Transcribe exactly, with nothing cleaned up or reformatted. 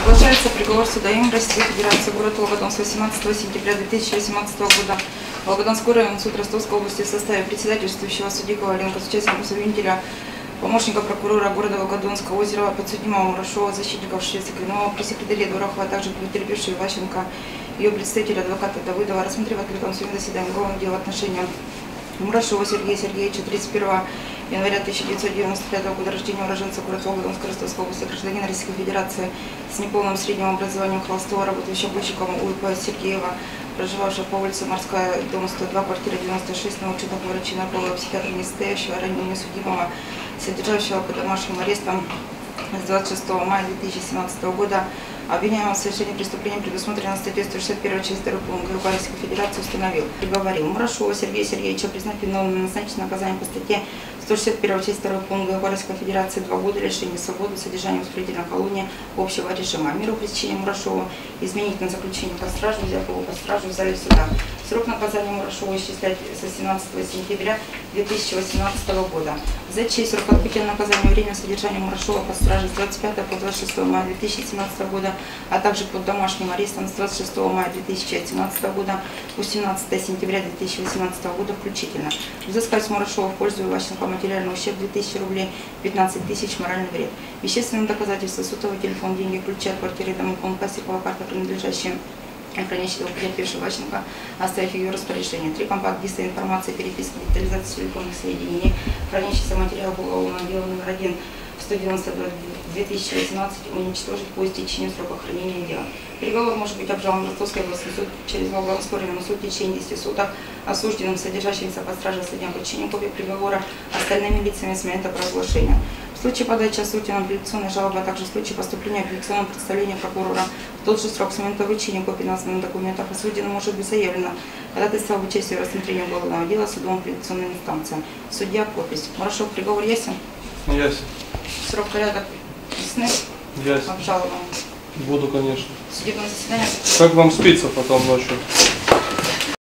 Оглашается приговор суда им Российской Федерации, город Волгодон, с восемнадцатого сентября две тысячи восемнадцатого года. Волгодонский районный суд Ростовской области в составе председательствующего судьи Коваленко с участием обвинителя, помощника прокурора города Волгодонска, Озерова, подсудимого Мурашова, защитников Швецкинова, пресс-секретаря Дурахова, а также потерпевшей Ващенко, ее представителя адвоката Давыдова, рассмотрев в открытом судебном заседании уголовное дело в отношении Мурашова Сергея Сергеевича, тридцать первого января тысяча девятьсот девяносто пятого года рождения, уроженца города Волгодонска, Ростовской области, гражданина Российской Федерации с неполным средним образованием, холостого, работающего обойщиком УИП Сергеева, проживавшего по улице Морская, дом сто два, квартира девяносто шесть, на учетах врача, нарколога, психиатра, не состоящего, ранее несудимого, содержащего под домашним арестом с двадцать шестого мая две тысячи семнадцатого года, обвиняемого в совершении преступления, предусмотренного статьей сто шестьдесят первой часть второй пункта УК Российской Федерации, установил, приговорил Мурашова Сергея Сергеевича признать виновным, назначить наказание по статье сто шестьдесят первой часть второй пункта УК Российской Федерации два года лишения свободы, содержания в исправительной колонии общего режима. Меру пресечения Мурашова изменить на заключение под стражу, взять его под стражу в зале суда. Срок наказания Мурашова исчислять со семнадцатого сентября две тысячи восемнадцатого года. За честь срок отбытия наказания время содержания Мурашова под стражей с двадцать пятого по двадцать шестое мая две тысячи семнадцатого года, а также под домашним арестом с двадцать шестого мая две тысячи семнадцатого года по семнадцатое сентября две тысячи восемнадцатого года включительно. Взыскать с Мурашова в пользу Ващенко материальный ущерб две тысячи рублей, пятнадцать тысяч моральный вред. Вещественные доказательства: сотовый телефон, деньги, ключи от квартиры, домофон, пластиковая карта, принадлежащая хранящего потерпевшего Ващенко, оставив ее распоряжение. Три компакт-диска, информация, переписки, детализация телефонных соединений, хранящийся материал уголовного дела номер один сто девяносто два две тысячи восемнадцать уничтожить по истечению срока хранения дела. Приговор может быть обжалован в Ростовский областной суд через Волгодонский районный суд в течение десяти суток, осужденным, содержащимся под стражей судьям подчинения копии приговора остальными лицами с момента провозглашения. В случае подачи осужденного апелляционной жалобы, а также в случае поступления апелляционного представления прокурора в тот же срок с момента вручения копий названных документов осужденным может быть заявлено ходатайство об участии в рассмотрении уголовного дела судом апелляционной инстанции. Судья, подпись. Мурашов, приговор ясен? Ясен. Срок, порядок ясны? Ясен. Обжалован? Буду, конечно. Судебное заседание? Как вам спится потом ночью?